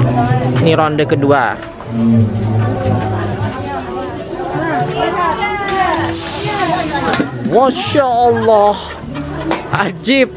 Ini ronde kedua. Masya Allah, ajib.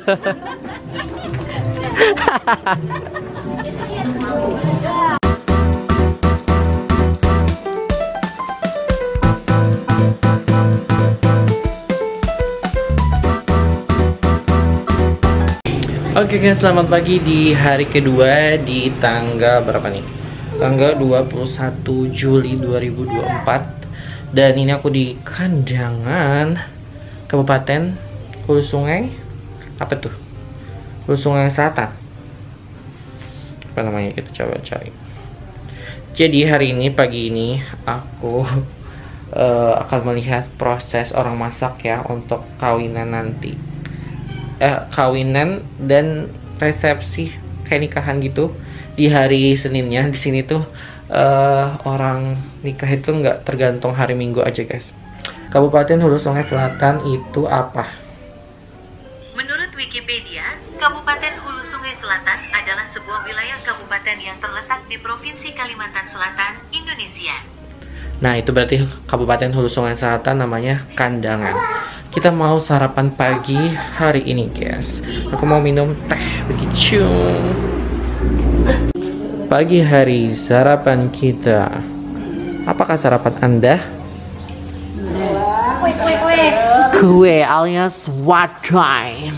Oke guys, selamat pagi di hari kedua di tanggal berapa nih? Tanggal 21 Juli 2024. Dan ini aku di Kandangan, Kabupaten Hulu Sungai. Apa tuh? Hulu Sungai Selatan. Apa namanya? Kita coba cari. Jadi hari ini, pagi ini aku akan melihat proses orang masak ya untuk kawinan nanti. Kawinan dan resepsi kayak nikahan gitu di hari Seninnya. Di sini tuh orang nikah itu nggak tergantung hari Minggu aja guys. Kabupaten Hulu Sungai Selatan itu apa? Menurut Wikipedia, Kabupaten Hulu Sungai Selatan adalah sebuah wilayah kabupaten yang terletak di Provinsi Kalimantan Selatan, Indonesia. Nah, itu berarti Kabupaten Hulu Sungai Selatan namanya Kandangan. Kita mau sarapan pagi hari ini, guys. Aku mau minum teh begitu. Pagi hari sarapan kita. Apakah sarapan Anda? Kue alias what time?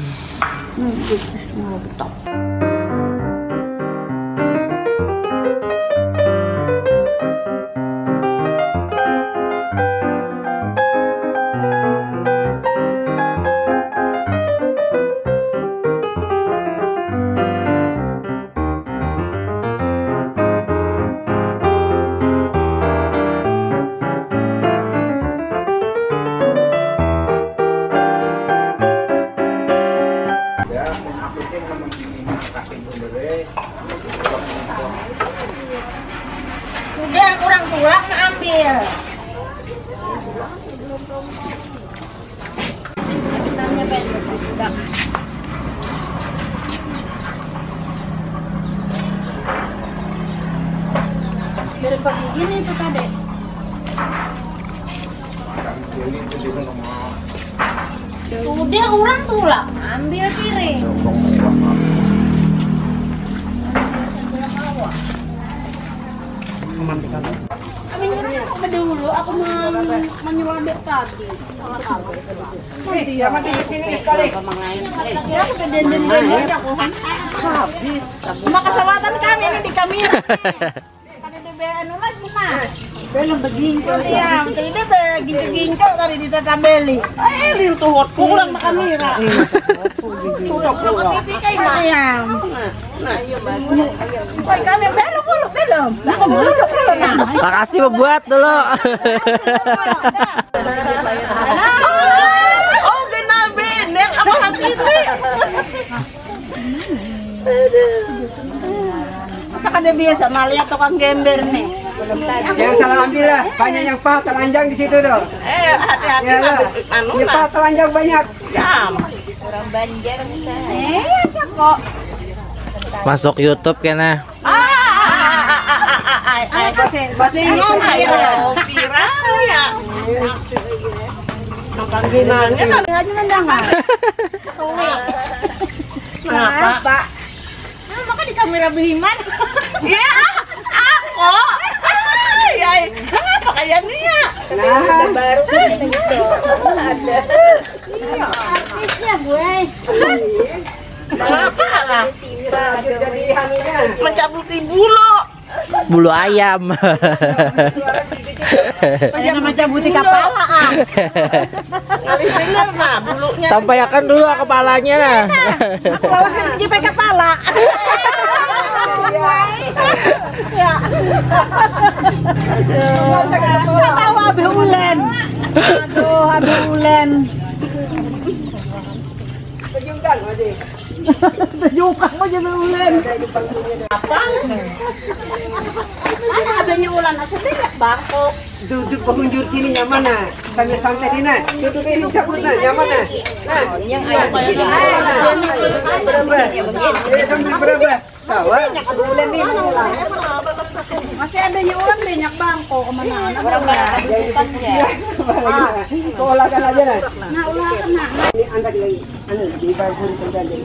Udah kurang tulak ngambil. Dari pagi gini tuh tadi. Udah kurang tulak ambil piring. Dulu aku menyelodok tadi. Iya, di sini sekali. Ya, aku denden-denden aku habis. Maka sawatan kami ini di kamera. Ada DBN lagi mah. Belum begingkol ya, itu begitu-gincol tadi di tatambeli. Lil tuh hot kurang sama kamera. Udah kurang. Ayam. Nah, iya bagus. Koi kami belum. Makasih membuat dulu. Oh, kenal bener apa hasilnya? Masa kan dia biasa malah tukang gember nih. Jangan salah ambil lah, banyak yang pak telanjang di situ dong. Hati-hati Ya, yang pak telanjang banyak. Jam. Orang Banjar misalnya. Cakok. Masuk YouTube kena. Bahasa Inggris viral ya. Panggilannya kan aja mendangan. Kenapa? Nah, maka di kamera Biman. Iya, aku. Ya, kenapa kayaknya? Nah, Baru kan ada. Iya, artisnya gue. Kenapa lah? Mencabuti Bulu ayam. Jangan mencabuti kepala. Kali bener nah bulunya. Tampaikan dulu kepalanya nah. Aku awas kan jepit kepala. Ya. Tahu abe ulen. Aduh, abe ulen. Tunjukkan, Adik. Tunjukkan mo jadi ulen. Apa? Mana abenya ulan asa tidak bako. Duduk pengunjur sini nyaman nah. Sambil santai di nah. Duduk sini cabut nah, nyaman nah. Nah, Yang ayam berapa? Sambil berapa? Kawan. ulen nih. Masih ada yuan banyak bangko kemana-mana. Orang-orang kebutuhannya. Keolahan aja nah. Nah, ulah kena. Ini anda di bangku terjadi.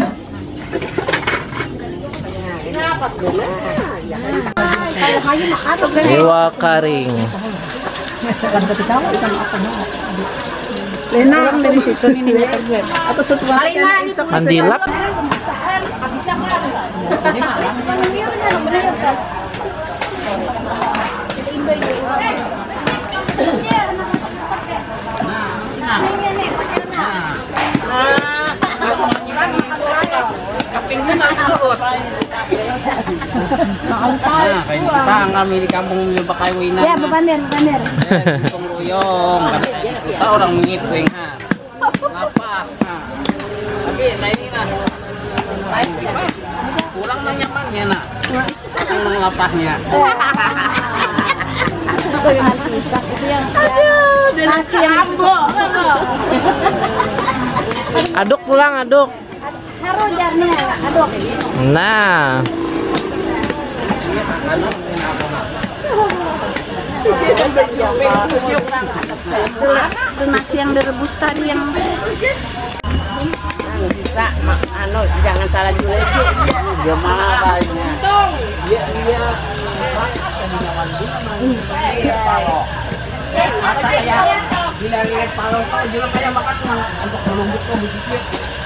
Iwa karing. Lenang dari situ ini atau setelah Mandilap. Kami di kampung pakai wina. Ya, bebandir. Pengluyong. Kita orang menghitung ha. Lapak. Tapi nah ini nah. Pulang nanya nyamannya nak. Yang lapaknya. Aduk pulang, aduk. Haru jarnya, aduk. Nah, Itu nasi yang direbus tadi yang Bisa, jangan salah juga itu. Gimana kayaknya? Dia lihat palo juga kayak makan untuk menumbuk ke bukit.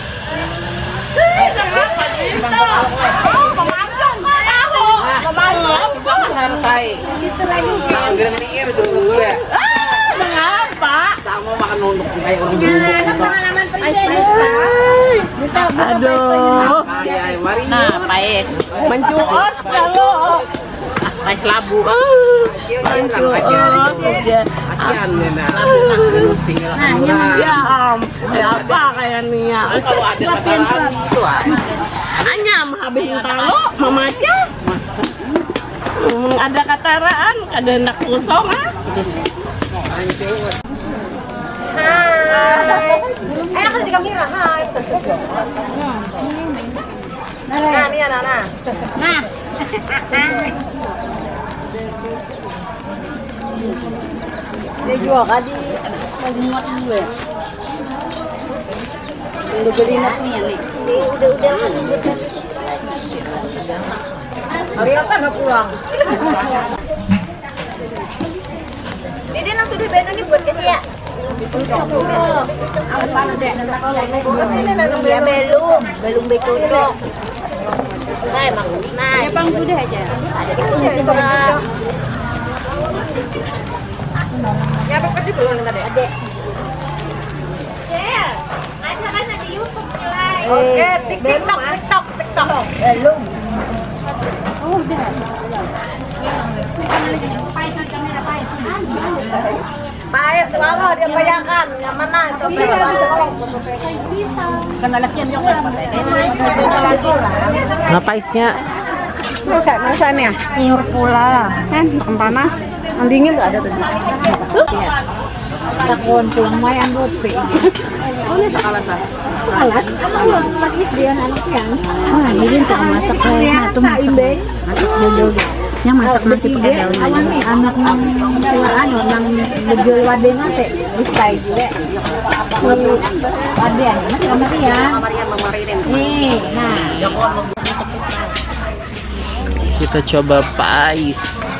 Sama makan nunduk kayak orang aduh. Nah, pais. Mencuos kalau Pais labu. mencuos. Kasihan Nena. Ya apa kayak Nia? Kalau ada kesalahan itu Hanya menghabisin talo, memaca. Ada kataraan, ada hendak kosong ah. Enak kan juga Mira, hai. Nah, ini anak-anak. Nah, Dia jual kadi. muat gue. Udah beli nih. Udah. Hari apa nggak pulang? Dede nang sudah benar nih buat kasih ya. Ya belum ditutup. Nah, maksudnya. Bang sudah aja. Ya apa sih belum tadi? Adek. Ada kan di YouTube mulai. Oke, TikTok. Belum. Oh, udah. Baik, selalu dia bayangkan yang mana itu Karena lakian yang ngapaisnya? Masa nih ya? Nyur pula. Kan panas. Yang dingin nggak ada tadi. Takon pulang mayan gope. Oh, ini sakalas. Sakalas? Lagi dia anaknya. Wah, ini tuh masak kayak itu masak. Masak jojo. Yang masak nasi pakai daun aja. Anak nang nang bejual waden nate. Bisa juga. Waden, mas kamar ya. Nih, nah. Kita coba pais.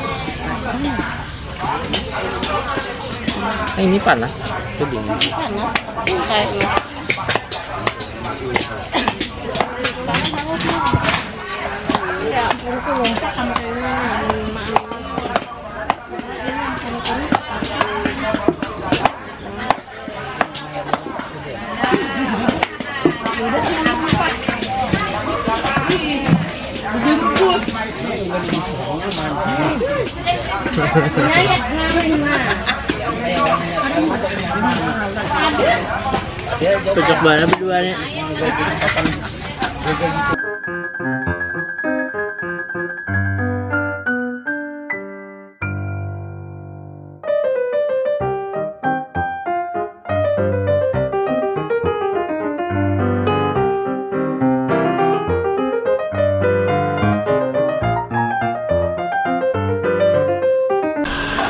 Ini panas. Itu dingin. Panas. Kayaknya. Ya, itu lompat sampai Cocok banget berduanya.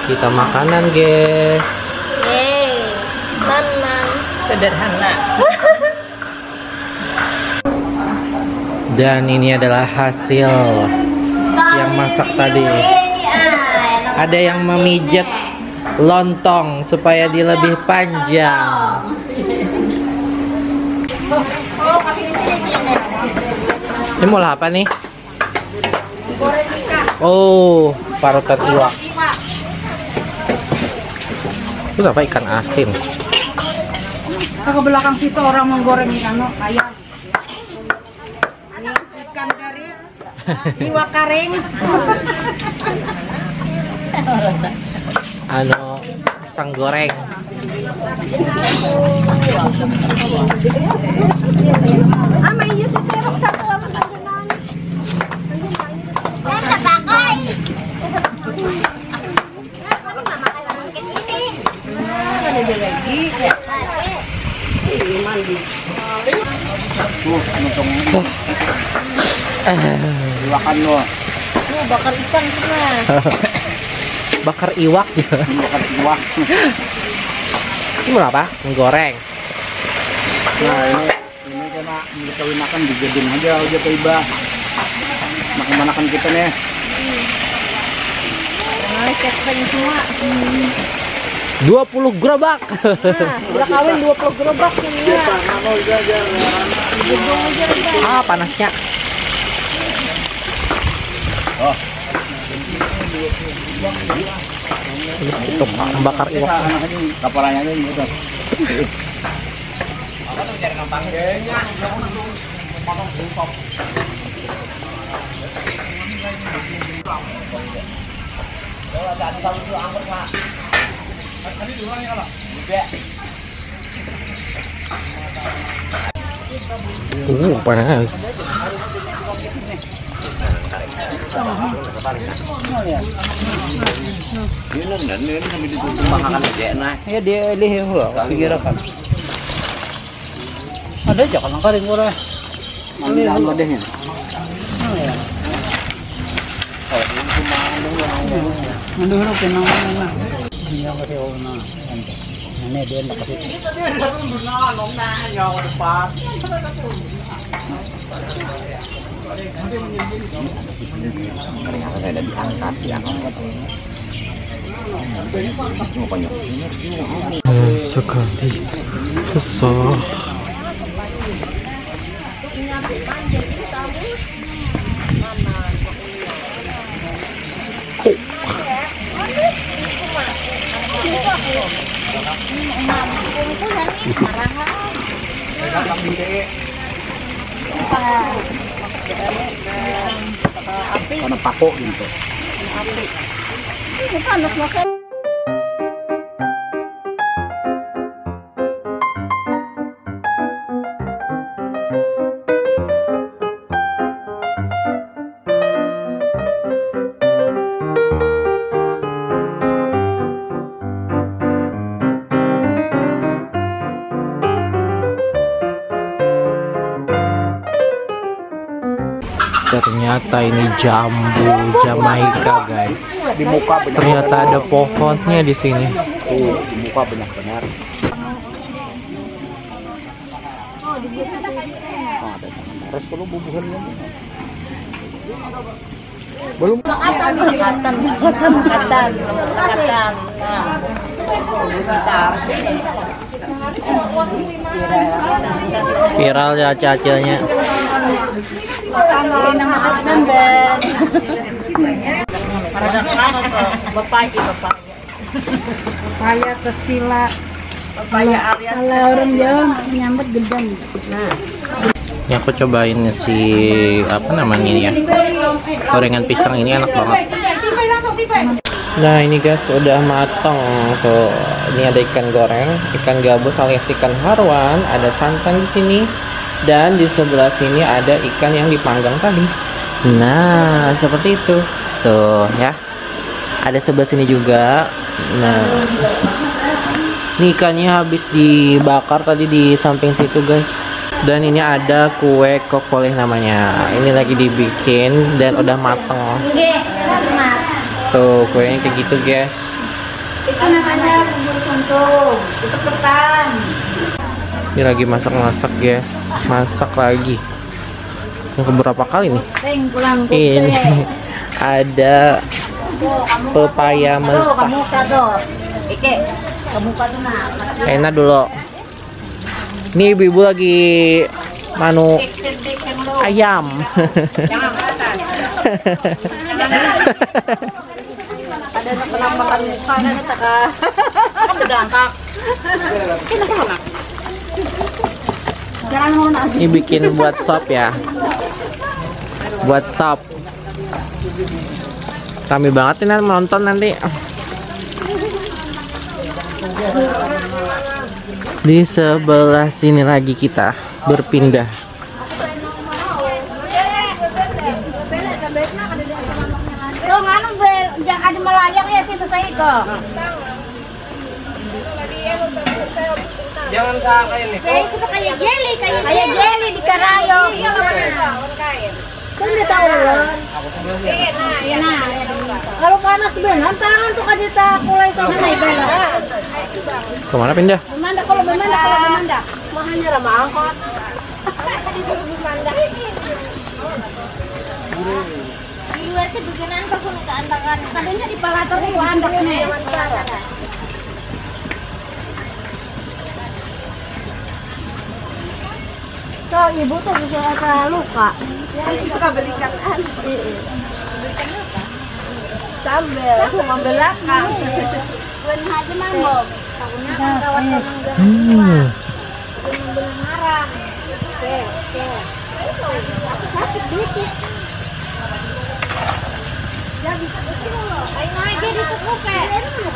Kita makanan, guys. Yeay, teman Sederhana. Dan ini adalah hasil yang masak tadi. Ada yang memijat lontong supaya dia lebih panjang. Ini mau apa nih? Oh, parutan iwak. Itu apa, ikan asin? Ke belakang situ orang menggoreng ikan ayam. Ini ikan garing, iwak karing. Ano, sang goreng. may iya si Serok sa kuha mo ng Nasa bakay. Ano mamakalang ini? Ada dia lagi. Iwakan lo. Bakar ikan sana. Bakar iwak gitu. Bakar iwak. Ini mau apa? Menggoreng. Nah ini kena dikawin makan dijadiin aja udah tiba. Makan-makan kita nih. Kering semua. 20 gerobak. Udah kawin 20 gerobak ini ya. Ah, panasnya. Oh. Itu bakar iwak. Kapalanya ini gitu. Panas. Ya dia lihat loh, pikirkan. Ada jangan karing ora. Mana ada nya? Menurut kenangan dia masih ona. Ini dia nak kasih. Ada diangkat ya. Sekali susah. Karena pakok gitu. Ternyata ini jambu Jamaika, guys. Di muka banyak. Ternyata ada pohonnya di sini. Tuh, di muka banyak benar. Harus perlu bubuhannya. Belum. Makatan. Viral ya acilnya. Papaya Testila. Papaya alias. Kalau orang Jawa menyambut gedang. Ini aku cobain si apa namanya ini ya, gorengan pisang ini enak banget. Nah ini guys udah matang tuh. Ini ada ikan goreng, ikan gabus alias ikan haruan, ada santan di sini, dan di sebelah sini ada ikan yang dipanggang tadi. Nah seperti itu tuh ya. Ada sebelah sini juga. Nah ini ikannya habis dibakar tadi di samping situ guys. Dan ini ada kue kokoleh namanya. Ini lagi dibikin dan udah mateng. Tuh kuenya kayak gitu guys. Itu namanya bubur sumsum. Itu ketan. Ini lagi masak-masak guys. Masak lagi. Yang keberapa kali nih? Ini ada pepaya mentah. Kamu kado. Ike, kamu kado nah. Enak dulu. Ini ibu-ibu lagi manu ayam. Jangan makan. Ada nak makan mukanya tak kah? Kan berdangkak. Jangan mau nasi. Ini bikin buat sop ya. Buat sop. Rame banget ini menonton nanti. Di sebelah sini lagi kita berpindah. Lo nganu yang ada melayang ya situ saya kok. Jangan sampai ini. Itu kayak jelly di karayo. Kan dia tahu loh. Nah, kalau panas benar tangan tuh kadita kulai sama naik benar. Kemana pindah? Memanda kalau memanda. Mahanya ramah angkot. Di luar itu bagian persoalan keandakan. Kadangnya di palator itu andaknya. So, ibu tuh bisa luka. Ya, itu kan belikan sambel, aku ngambil belakang. Bukan aja mambo. Takutnya kan kawan-kawan ngambil marah. Oke. Aku sakit dikit. Jadi, ayo aja ditutup ya.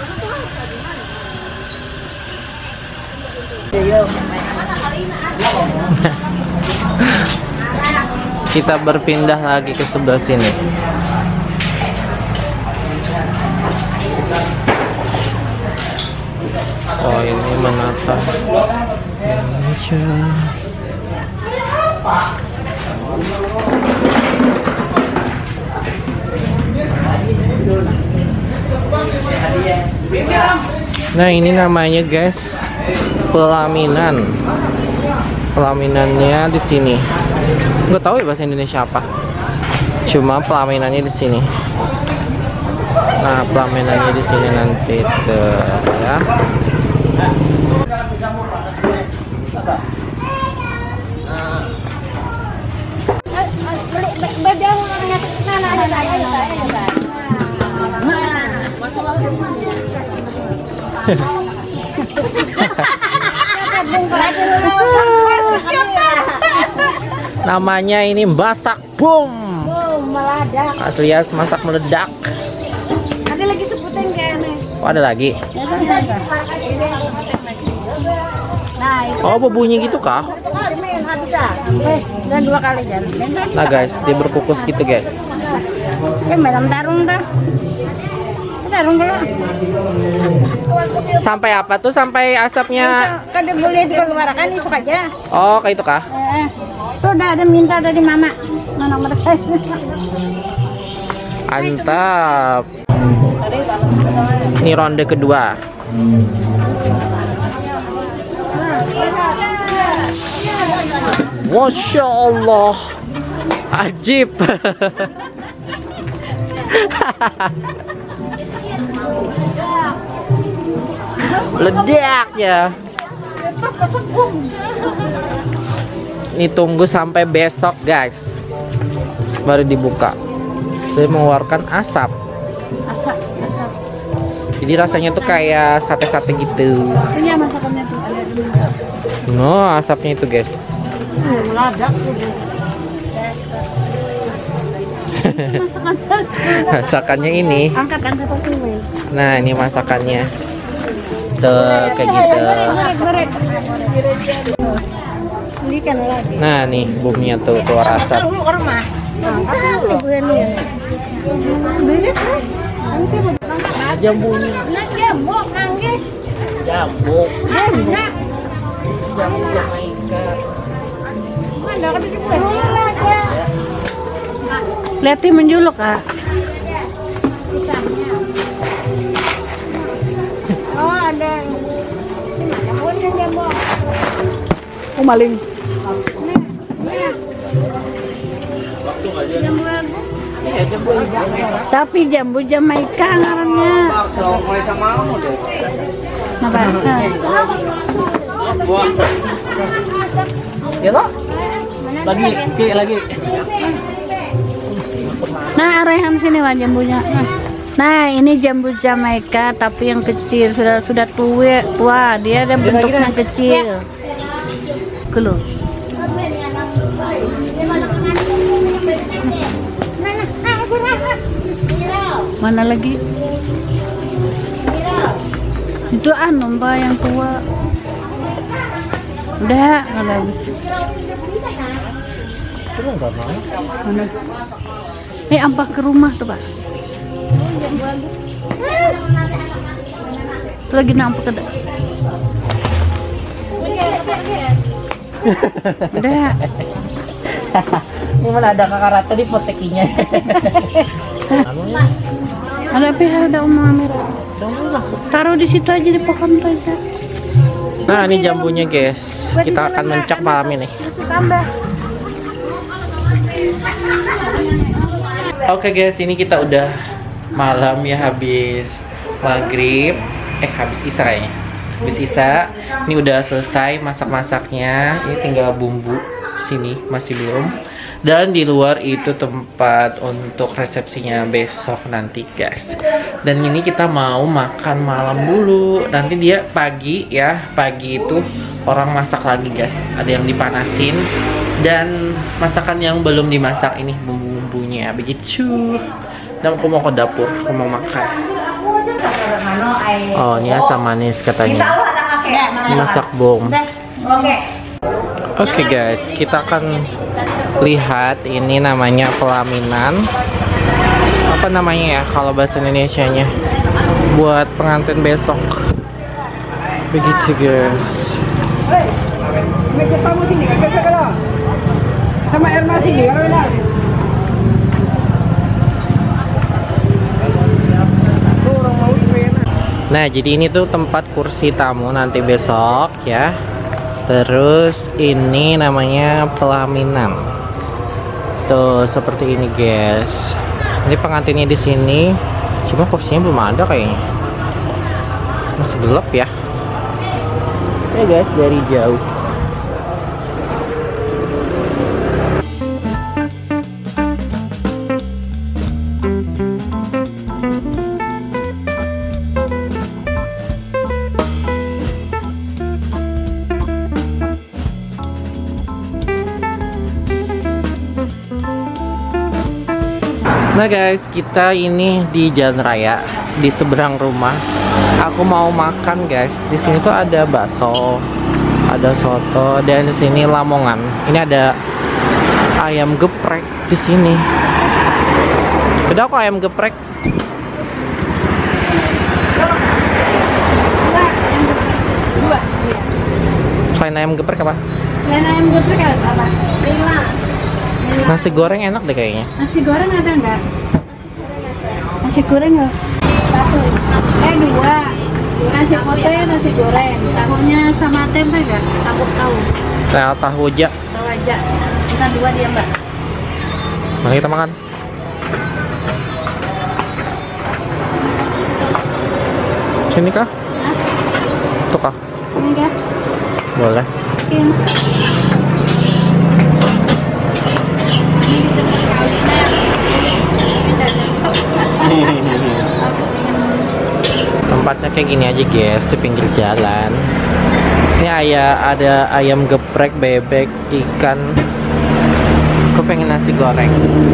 Kita berpindah lagi ke sebelah sini. Oh, ini menata Indonesia. Nah, ini namanya guys pelaminan. Pelaminannya di sini. Nggak tahu ya bahasa Indonesia apa. Cuma pelaminannya di sini. Nah, pelaminannya di sini nanti ya. Namanya ini masak boom. Meledak. Alias masak meledak. Ada lagi sebutin kayaknya. Oh, ada lagi. Nah, itu Oh, berbunyi gitu kah? dan 2 kali jalan. Nah guys, dia berkukus gitu guys. Malam tarung dah. Tarung dulu. Sampai apa tuh? Sampai asapnya. Kan boleh dikeluarkan isuk aja. Oh, kayak itu kah? Tuh udah ada minta dari mama. Mana mereka. Mantap. Ini ronde kedua. Masya Allah, ajib. Ledak ya. Ini tunggu sampai besok guys, baru dibuka. Dia mengeluarkan asap. Jadi rasanya tuh kayak sate-sate gitu. Ini masakannya tuh ada di No, asapnya itu guys. meledak. Masakannya ini. Angkat sini. Nah, ini masakannya. Tuh, kayak gitu. Belikan lagi. Nah, nih bumnya tuh keluar asap. Taruh ke rumah. Ibu ini. Beli kan? Kami sih mau Jambunya. nah jambok nangis. Jambu. Enak. Jambu Jamaika. Mana kan di aja. Leti menjuluk ah. maling. Tapi jambu Jamaika ngarannya. Mulai sama kamu deh. Napa? Ya toh? Lagi. Nah, arahan sini Wak jambunya. Nah, ini jambu Jamaika tapi yang kecil, sudah tua. Dia ada bentuknya kecil. Kelo. Mana lagi? Itu Mbak yang tua. Udah, kalau habis. Mana? Ampak ke rumah tuh, Pak. Lagi nampak ada. Udah. Ini mana ada kakak Ratu di potekinya. Ada ada omong merah. Taruh di situ aja di pohon tuh aja. Nah, ini jambunya guys. Kita akan mencak malam ini. Oke guys, ini kita udah malam ya, habis maghrib, habis isya kayaknya. Habis isya, ini udah selesai masak-masaknya. Ini tinggal bumbu sini masih belum. Dan di luar itu tempat untuk resepsinya besok nanti guys. Dan ini kita mau makan malam dulu. Nanti dia pagi ya, pagi itu orang masak lagi guys. Ada yang dipanasin dan masakan yang belum dimasak ini bumbu-bumbunya begitu. Dan aku mau ke dapur, aku mau makan. Oh, ini asam manis katanya. Masak bom. Oke guys, kita akan lihat ini namanya pelaminan. Apa namanya ya kalau bahasa Indonesianya? Buat pengantin besok. Begitu guys. Meja tamu sini, kalau sama air nasi nih, kalau enak. Nah, jadi ini tuh tempat kursi tamu nanti besok ya. Terus ini namanya pelaminan. Tuh seperti ini guys. Ini pengantinnya di sini. Cuma kursinya belum ada kayaknya. Masih gelap ya. Ya guys, dari jauh. Nah guys, kita ini di jalan raya di seberang rumah. Aku mau makan guys. Di sini tuh ada bakso, ada soto, dan di sini lamongan. Ini ada ayam geprek di sini. Udah kok ayam geprek. Selain ayam geprek apa? Selain ayam geprek apa? Nasi goreng enak deh kayaknya. Nasi goreng ada enggak? Nasi goreng enggak? Satu. Dua. Nasi putih, nasi goreng. Tahunya sama tempe enggak? Tahu. Tahu aja. Tahu aja. Kita dua dia, Mbak. Mari kita makan. Sini kah? Tuh kah? Ini kah? Boleh. Tempatnya kayak gini aja guys, di pinggir jalan. Ini ada ayam geprek, bebek, ikan. Aku pengen nasi goreng.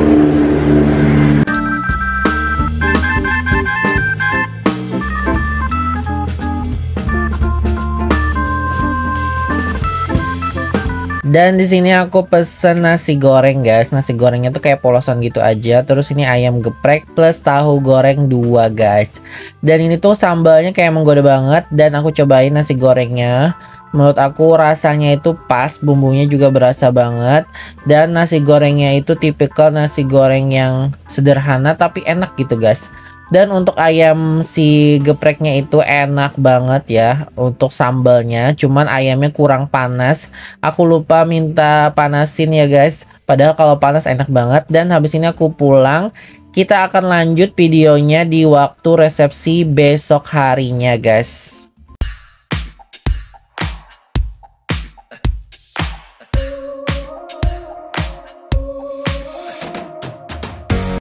Dan di sini aku pesen nasi goreng guys. Nasi gorengnya tuh kayak polosan gitu aja. Terus ini ayam geprek plus tahu goreng 2 guys. Dan ini tuh sambalnya kayak menggoda banget. Dan aku cobain nasi gorengnya. Menurut aku rasanya itu pas. Bumbunya juga berasa banget. Dan nasi gorengnya itu tipikal nasi goreng yang sederhana tapi enak gitu guys. Dan untuk ayam si gepreknya itu enak banget ya untuk sambalnya. Cuman ayamnya kurang panas. Aku lupa minta panasin ya guys. Padahal kalau panas enak banget. Dan habis ini aku pulang. Kita akan lanjut videonya di waktu resepsi besok harinya guys.